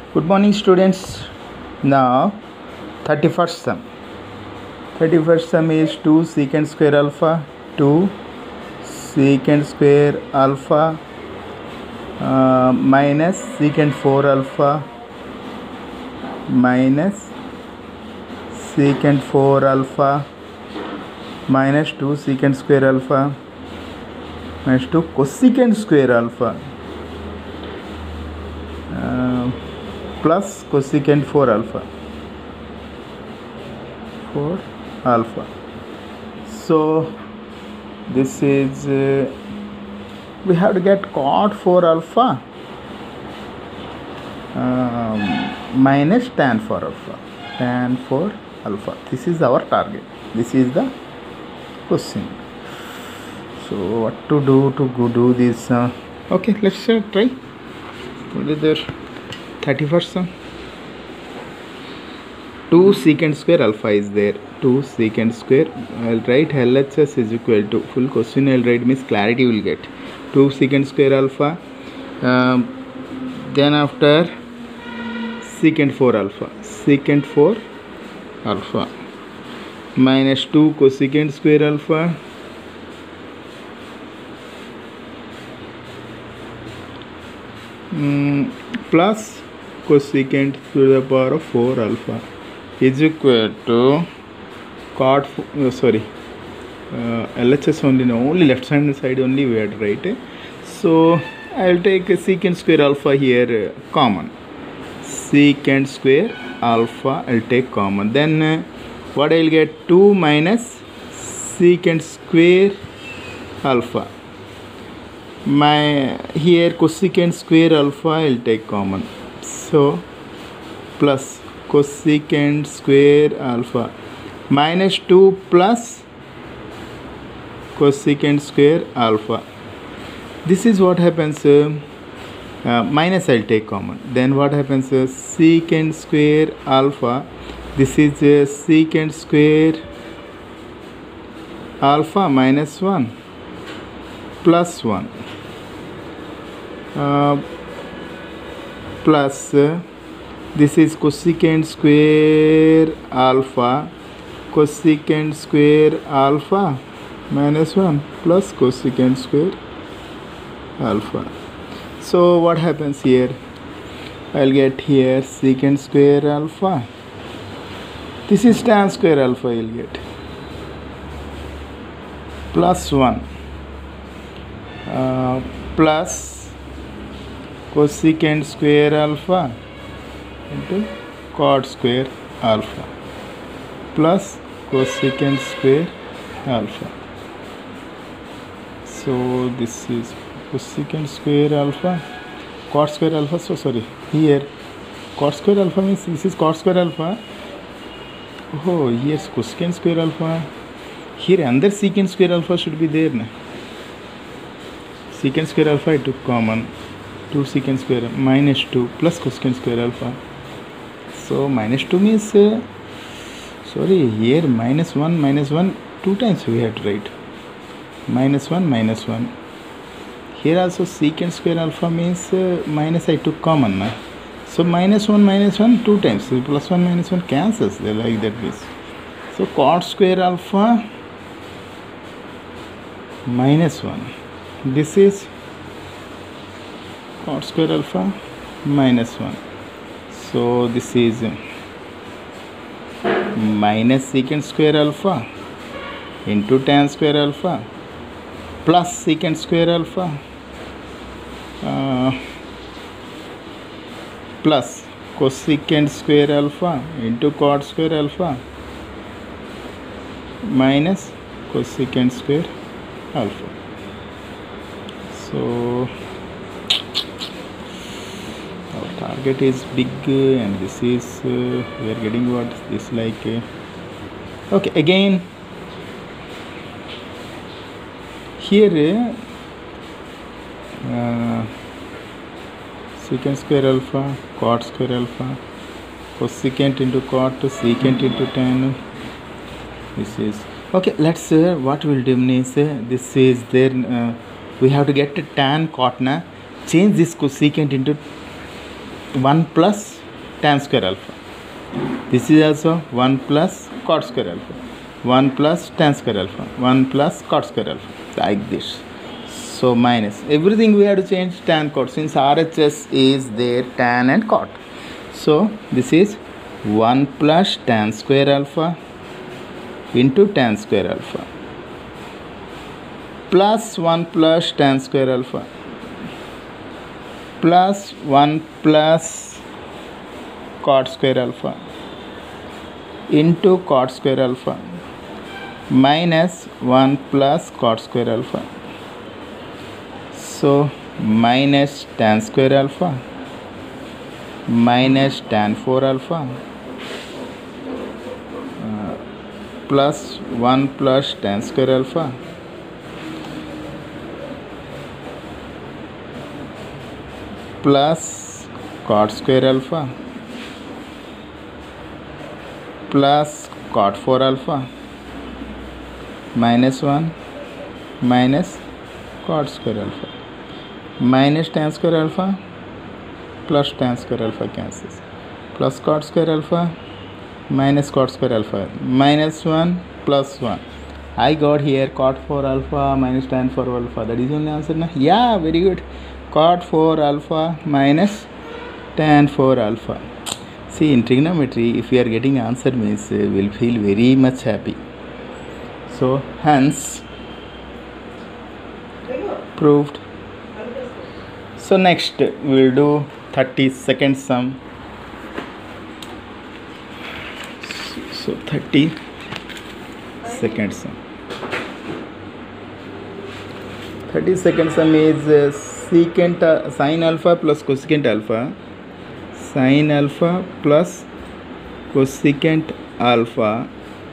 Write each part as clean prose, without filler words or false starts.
Good morning, students. Now 31st sum. 31st sum is 2 secant square alpha, 2 secant square alpha minus secant 4 alpha minus secant 4 alpha minus 2 secant square alpha minus 2 cosecant square alpha plus cosecant 4 alpha. So this is we have to get cot 4 alpha minus tan 4 alpha. This is our target. This is the question. So what to do this? Okay, let's try. What is there? 31st sum. 2 secant square alpha is there. 2 secant square. I'll write LHS is equal to full question. I'll write means clarity will get 2 secant square alpha. Then after secant 4 alpha. Secant 4 alpha minus 2 cosecant square alpha plus cosecant to the power of 4 alpha is equal to cot LHS only left hand side only we had right. So I will take secant square alpha here common. Secant square alpha I will take common. Then what I will get 2 minus secant square alpha. Here cosecant square alpha I will take common. So plus cosecant square alpha minus 2 plus cosecant square alpha. This is what happens. Minus I will take common. Then what happens? Secant square alpha. This is secant square alpha minus 1 plus 1 plus this is cosecant square alpha minus 1 plus cosecant square alpha. So what happens here? I'll get here secant square alpha. This is tan square alpha. I'll get plus 1 plus cosecant square alpha into cot square alpha plus cosecant square alpha. So this is cosecant square alpha, cot square alpha. So sorry, here cot square alpha means this is cot square alpha. Oh, yes, cosecant square alpha. Here another secant square alpha should be there. Secant square alpha I took common. 2 secant square minus 2 plus cosecant square alpha. So minus 2 means sorry, here minus 1 2 times we have to write minus 1. Here also secant square alpha means minus I took common. So minus 1 2 times. So plus 1 minus 1 cancels. They like that means. So cot square alpha minus 1. This is cot square alpha minus 1. So this is minus secant square alpha into tan square alpha plus secant square alpha plus cosecant square alpha into cot square alpha minus cosecant square alpha. So our target is big and this is we are getting what this like okay. Again here secant square alpha, cot square alpha, cosecant into cot, secant into tan. This is okay. Let's what we'll do is this is there. We have to get tan cot na. Change this cosecant into 1 plus tan square alpha. This is also 1 plus cot square alpha. 1 plus tan square alpha. 1 plus cot square alpha. Like this. So minus. Everything we have to change tan cot. Since RHS is there, tan and cot. So this is 1 plus tan square alpha into tan square alpha plus 1 plus tan square alpha plus 1 plus cot square alpha into cot square alpha minus 1 plus cot square alpha. So minus tan square alpha minus tan 4 alpha plus 1 plus tan square alpha plus cot square alpha plus cot 4 alpha minus 1 minus cot square alpha minus tan square alpha plus tan square alpha cancels plus cot square alpha minus cot square alpha minus 1 plus 1. I got here cot 4 alpha minus tan 4 alpha. That is only answer na? Yeah, very good. Cot 4 alpha minus tan 4 alpha. See, in trigonometry, if we are getting answer means we'll feel very much happy. So hence proved. So next we'll do 32nd sum. So 32nd sum. 32nd sum is secant sin alpha plus cosecant alpha. Sin alpha plus cosecant alpha.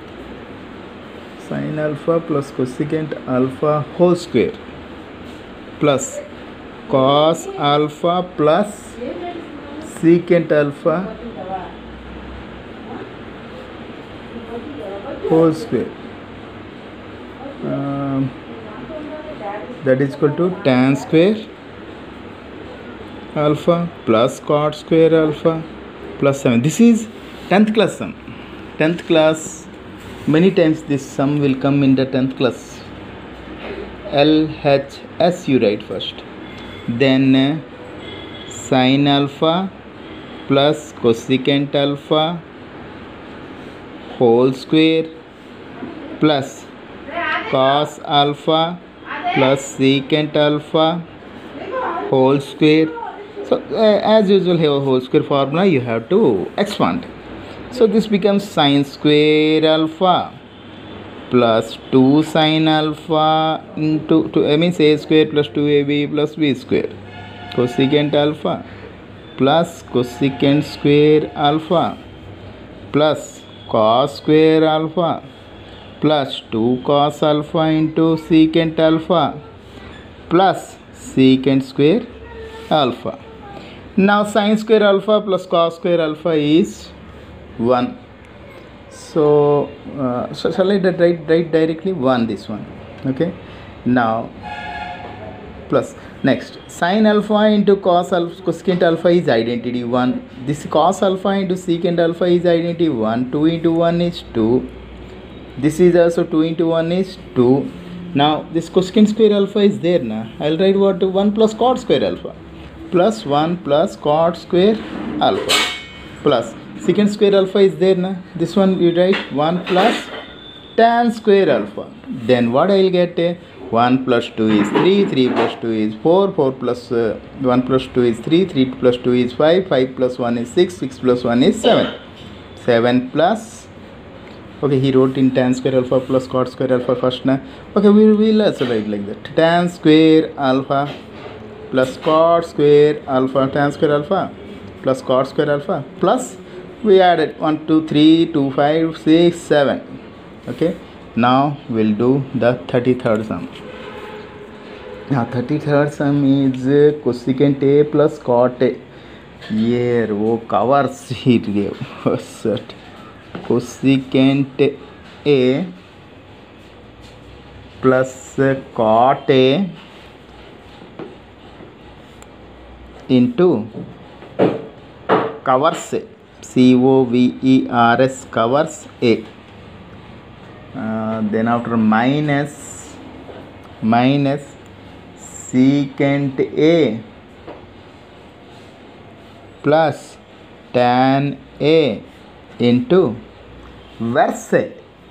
Sin alpha plus cosecant alpha whole square plus cos alpha plus secant alpha whole square, that is equal to tan square alpha plus cot square alpha plus 7. This is 10th class sum. 10th class, many times this sum will come in the 10th class. LHS you write first, then sin alpha plus cosecant alpha whole square plus cos alpha plus secant alpha whole square. So as usual, have a whole square formula, you have to expand. So this becomes sin square alpha plus 2 sin alpha into means a square plus 2ab plus b square cosecant alpha plus cosecant square alpha plus cos square alpha plus 2 cos alpha into secant alpha plus secant square alpha. Now sin square alpha plus cos square alpha is 1. So shall I write directly 1, this one? Okay. Now plus next sin alpha into cos alpha cosecant alpha is identity 1. This cos alpha into secant alpha is identity 1. 2 into 1 is 2. This is also 2 into 1 is 2. Now this cosecant square alpha is there now. I'll write what? 1 plus cot square alpha plus 1 plus cot square alpha plus secant square alpha is there now. This one you write 1 plus tan square alpha. Then what I will get? 1 plus 2 is 3, 3 plus 2 is 4, 4 plus 1 plus 2 is 3, 3 plus 2 is 5, 5 plus 1 is 6, 6 plus 1 is 7. 7 plus, okay, he wrote in tan square alpha plus cot square alpha first now. Okay, we will also write like that. Tan square alpha plus cot square alpha, tan square alpha plus cot square alpha plus we added 1, 2, 3, 2, 5, 6, 7. Okay. Now we'll do the 33rd sum. Now 33rd sum is cosecant A plus cot A. Here वो covers it gave first. Cosecant A plus cot A into covers A. Covers covers A. Then after minus secant A plus tan A into verse A.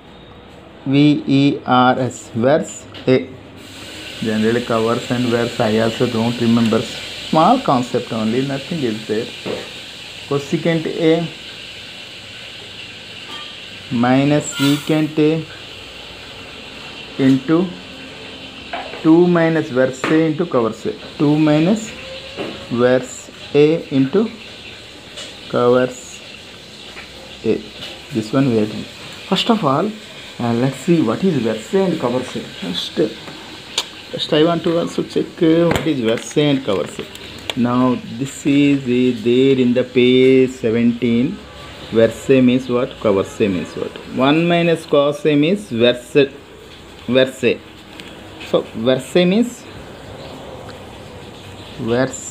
Verse A. Generally covers and verse I also don't remember. Small concept only, nothing is there. Cosecant A minus secant A into 2 minus verse A into covers A. 2 minus verse A into covers A. This one we have to. First of all, let's see what is verse A and covers A. First I want to also check what is verse A and covers A. Now this is there in the page 17. Verse A means what? Covers A means what? 1 minus cos A means verse A. So verse A means verse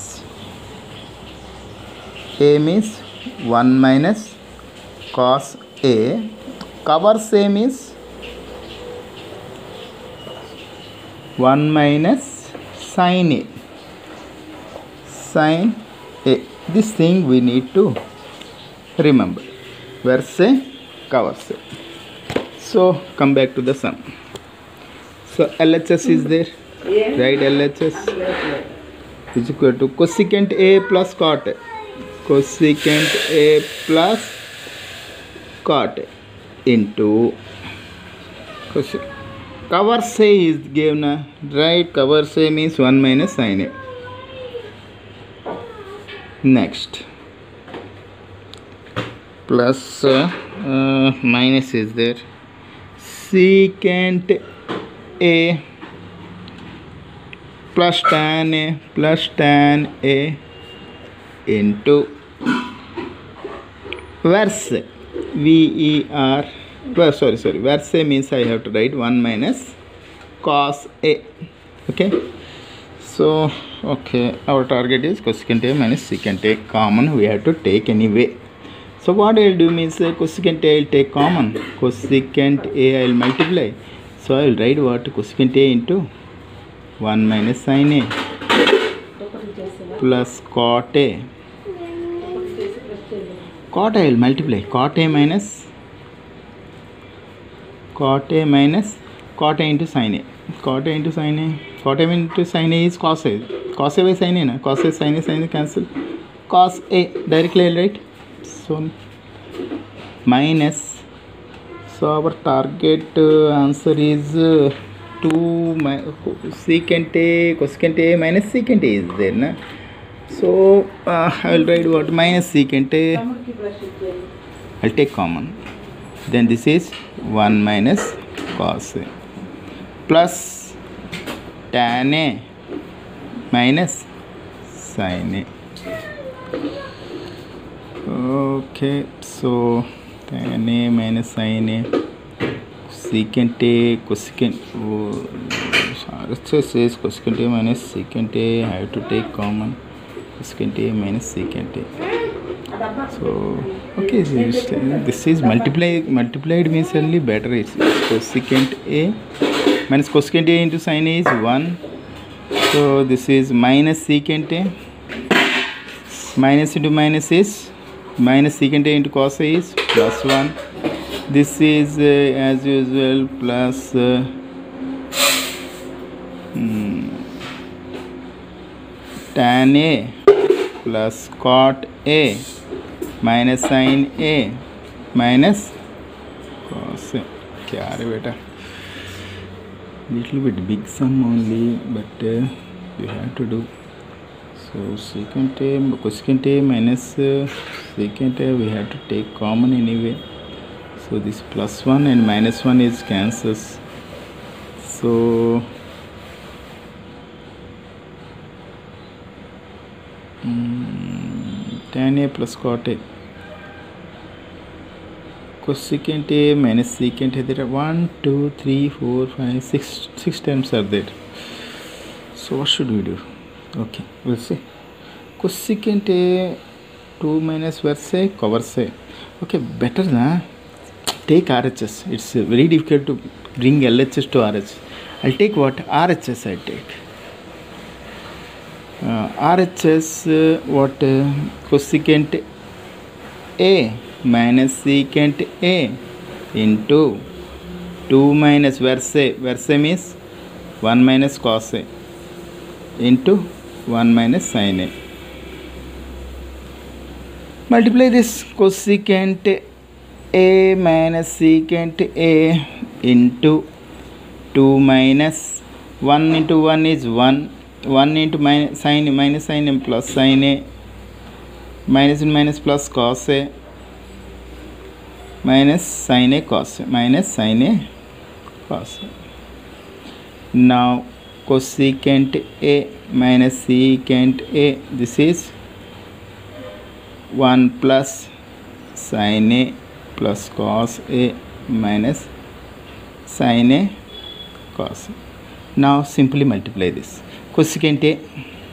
A means 1 minus cos A. Covers A means 1 minus sin A. Sin A. This thing we need to remember. Verse A, covers A. So come back to the sum. So LHS is there, right? LHS is equal to cosecant A plus cot A. Cosecant A plus cot A into covers A is given, right? Covers A means 1 minus sin A. Next plus minus is there. Secant A plus tan A into verse verse A means I have to write 1 minus cos A. Okay, so okay, our target is cosecant A minus secant A. Common we have to take anyway. So what I will do means cosecant A I will take common. Cosecant A I will multiply. So I will write what? Cosecant A into 1 minus sin A plus cot A. Cot I will multiply. Cot A minus cot A into sin A. Cot A into sin A. Cot A into sin A is cos A. Cos A by sin A, na? Cos A, sin A cancel. Cos A directly I will write. So minus. So our target answer is 2 secant A, cosecant A minus secant A is there, na? So I will write what? Minus secant A. I will take common. Then this is 1 minus cos A plus tan A minus sin A. Okay, so tan A minus sin A, secant A, cosecant. RHS says cosecant A minus secant A. I have to take common. Cosecant A minus secant A. So okay, this is multiplied means only better. It's cosecant A minus cosecant A into sin A is 1. So this is minus secant A. Minus into minus is minus secant A into cos A is plus 1. This is as usual plus tan A plus cot A minus sin A minus cos A. क्या है बेटा? Little bit big sum only, but you have to do. So secant A, cosecant A minus secant A we have to take common anyway. So this plus 1 and minus 1 is cancels. So tan A plus cot A. Cosecant A minus secant A. There are 1, 2, 3, 4, 5, 6 terms are there. So what should we do? Okay, we'll see. Cosecant A 2 minus verse covers a. Okay, better na. Take RHS. It's very difficult to bring LHS to RHS. I'll take what? RHS I'll take. RHS what? Cosecant A minus secant A into 2 minus verse. Verse means 1 minus cos A into 1 minus sin A. Multiply this cosecant A minus secant A into 2 minus 1 into 1 is 1. 1 into minus sin A plus sin A. Minus and minus plus cos A. Minus sin A cos A. Minus sin A cos A. Now cosecant A minus secant A. This is 1 plus sin A plus cos A minus sin A cos A. Now simply multiply this. Cosecant A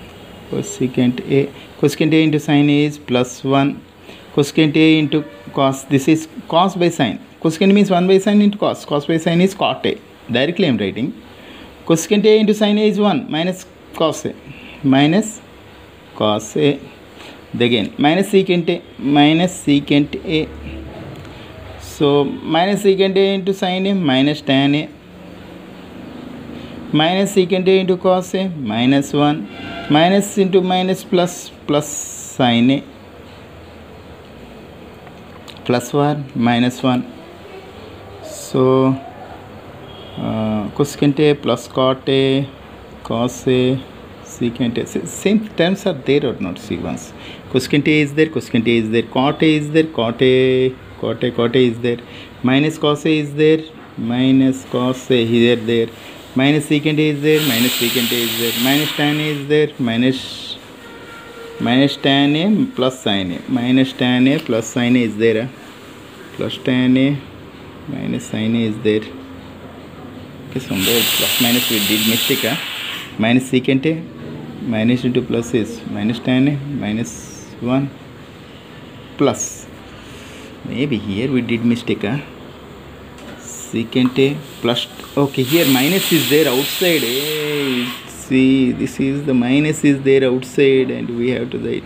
into sin A is plus 1. Cosecant A into cos. This is cos by sin. Cosecant means 1 by sin into cos. Cos by sin is cot A. Directly I am writing. Cosecant A into sin A is 1 minus cos A. Minus cos A. Again minus secant A. So minus secant A into sin A minus tan A. Minus secant A into cos A minus 1. Minus into minus plus sin A. Plus 1 minus 1. So cosecant A plus cot A cos A secant A. Same terms are there or not? See once. Cosecant A is there, cosecant A is there, cot A is there, cot A is there, minus cos A is there, minus cos A here there, minus secant A is there, minus secant A is there, minus tan A is there, minus tan A plus sin A, minus tan A plus sin A is there, plus tan A minus sin A is there. Okay, somewhere plus minus we did mistake. Minus secant A minus into plus is minus tan A minus 1 plus, maybe here we did mistake. Secant A plus, okay, here minus is there outside. See, this is the minus is there outside and we have to write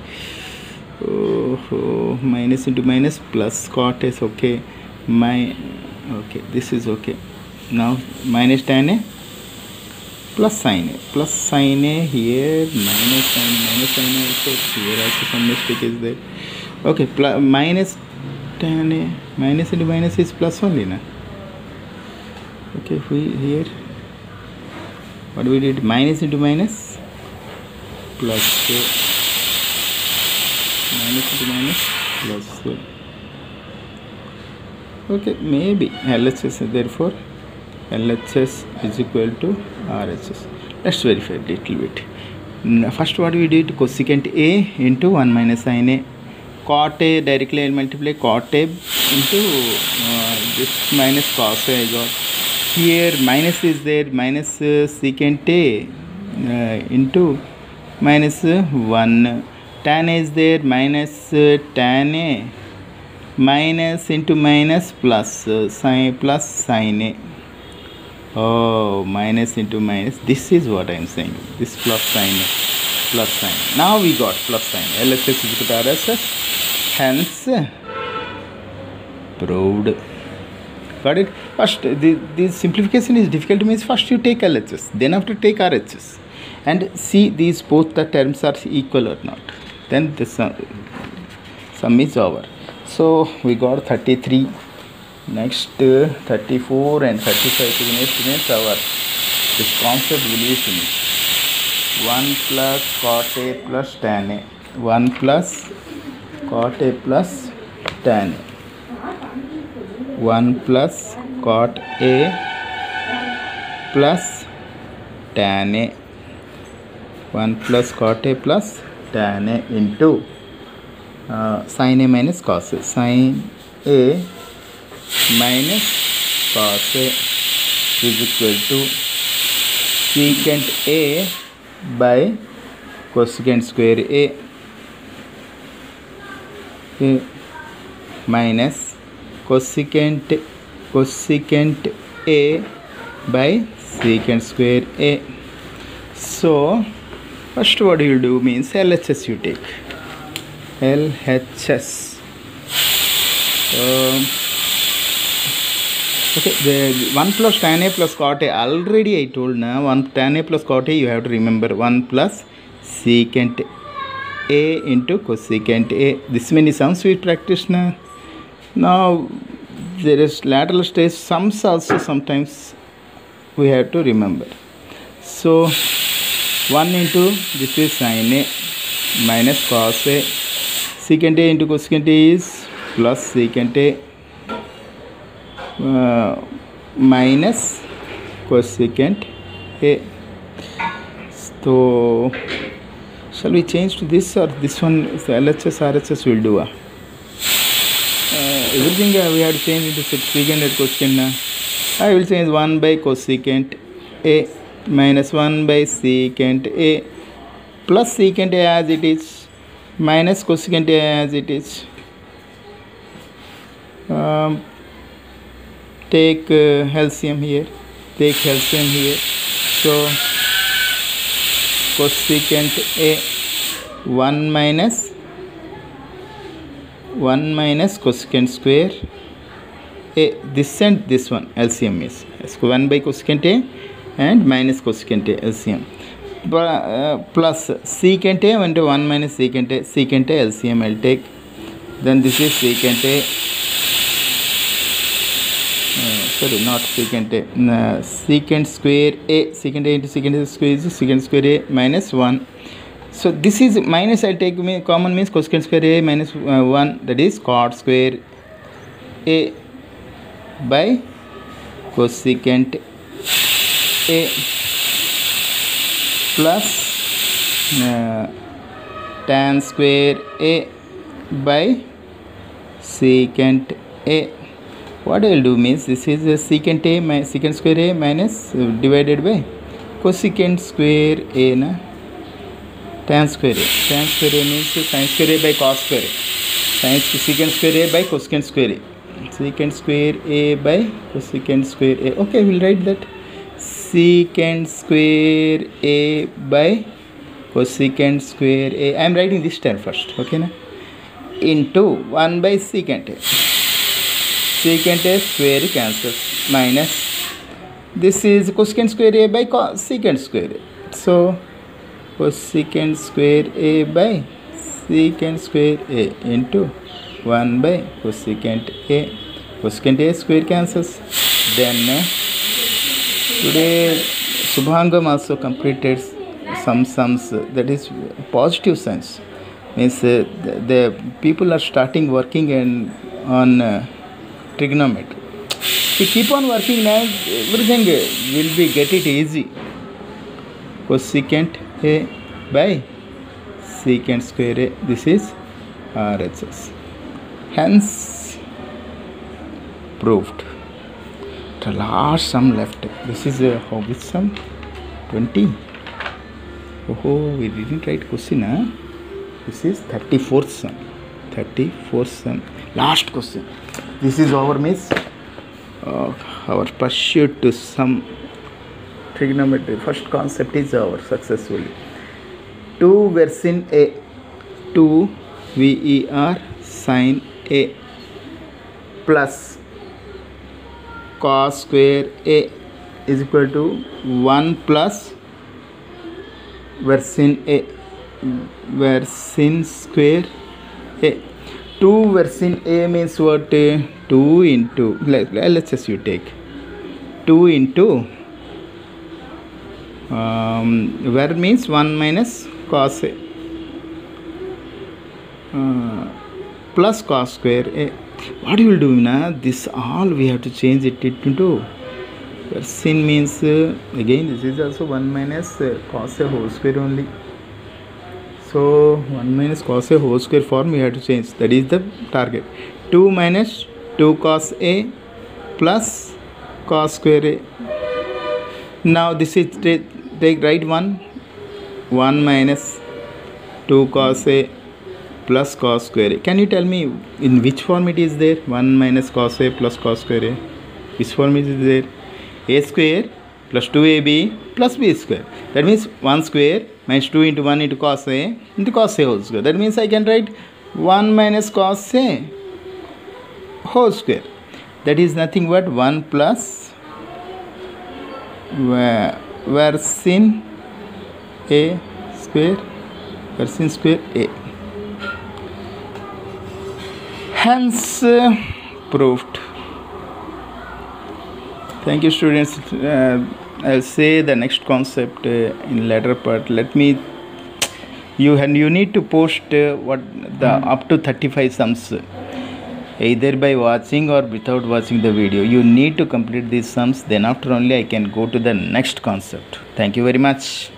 minus into minus plus cot is okay. Okay, this is okay. Now minus tan A plus sin A here, minus sin A also, here also some mistake is there. Okay, minus tan A, minus into minus is plus only na. Okay, here what we did, minus into minus plus minus into minus plus okay, maybe LHS, therefore LHS is equal to RHS. Let's verify a little bit. First what we did, cosecant A into 1 minus sin A. Cot A, directly I will multiply cot A into this minus cos A I got. Here minus is there, minus secant A into minus 1. Tan A is there, minus tan A minus into minus plus sin A. Oh, minus into minus. This is what I am saying. This plus sign. Now we got plus sign. LHS is equal to RHS. Hence, proved. Got it? First, this simplification is difficult means first you take LHS. Then after take RHS. And see these both the terms are equal or not. Then the sum is over. So we got 33. Next 34 and 35 to the next minutes our this concept will be finished. 1 plus cot A plus tan A. 1 plus cot A plus tan A. 1 plus cot A plus tan A. 1 plus cot A plus tan A into sin A minus cos A. Sin A minus cos A is equal to secant A by cosecant square A A minus cosecant A by secant square A. So first what you will do means LHS you take. LHS. Okay, the 1 plus tan A plus cot A, already I told now, 1 tan A plus cot A you have to remember 1 plus secant A into cosecant A. This many sums we practice now. Now there is lateral stage sums also sometimes we have to remember. So 1 into this is sin A minus cos A. Secant A into cosecant A is plus secant A minus cosecant A. So shall we change to this, or this one LHS RHS will do? Everything we have to change into secant and cosecant. I will change 1 by cosecant A minus 1 by secant A plus secant A as it is minus cosecant A as it is. Take LCM here. Take LCM here. So cosecant A 1 minus cosecant square A. This and this one LCM is 1 by cosecant A and minus cosecant A LCM. Plus secant A into 1 minus secant A LCM I'll take. Then this is secant A. Sorry, not secant A. Secant square A. Secant A into secant A square is secant square A minus 1. So this is minus, I take common means cosecant square A minus 1, that is cot square A by cosecant A plus tan square A by secant A. What I will do means this is secant A secant square A minus divided by cosecant square A na. Tan square A. Tan square A means sin square A by cos square A. Secant square A by cosecant square A. Secant square A by cosecant square A. Okay, we will write that. Secant square A by cosecant square A. I am writing this term first. Okay, na? Into 1 by secant A. Secant A square cancels minus. This is cosecant square A by secant square A. So cosecant square A by secant square A into 1 by cosecant A. Cosecant A square cancels. Then today Subhangam also completed some sums, that is positive sums. Means the people are starting working on trigonometry. If you keep on working now, everything will be get it easy. Cosecant A by secant square A. This is RHS. Hence proved. The last sum left. This is how which sum? 20. Oh, we didn't write question. Huh? This is 34th sum. 34th sum. Last question. This is our miss. Our pursuit to some trigonometry. First concept is our successfully. 2 versin A. 2 VER sin A plus cos square A is equal to 1 plus versin A. Versin square A. 2 versin A means what? 2 into, let's just you take 2 into ver means 1 minus cos A plus cos square A. What you will do now? This all we have to change it into versin means again this is also 1 minus cos A whole square only. So 1 minus cos A whole square form we have to change. That is the target. 2 minus 2 cos A plus cos square A. Now this is take right 1 minus 2 cos A plus cos square a. Can you tell me in which form it is there? 1 minus cos a plus cos square a. Which form is there? A square plus 2ab plus b square. That means 1 square minus 2 into 1 into cos a whole square. That means I can write 1 minus cos a whole square. That is nothing but 1 plus where sin a square sin square a. Hence proved. Thank you, students. I'll say the next concept in later part. You need to post up to 35 sums, either by watching or without watching the video. You need to complete these sums, then after only I can go to the next concept. Thank you very much.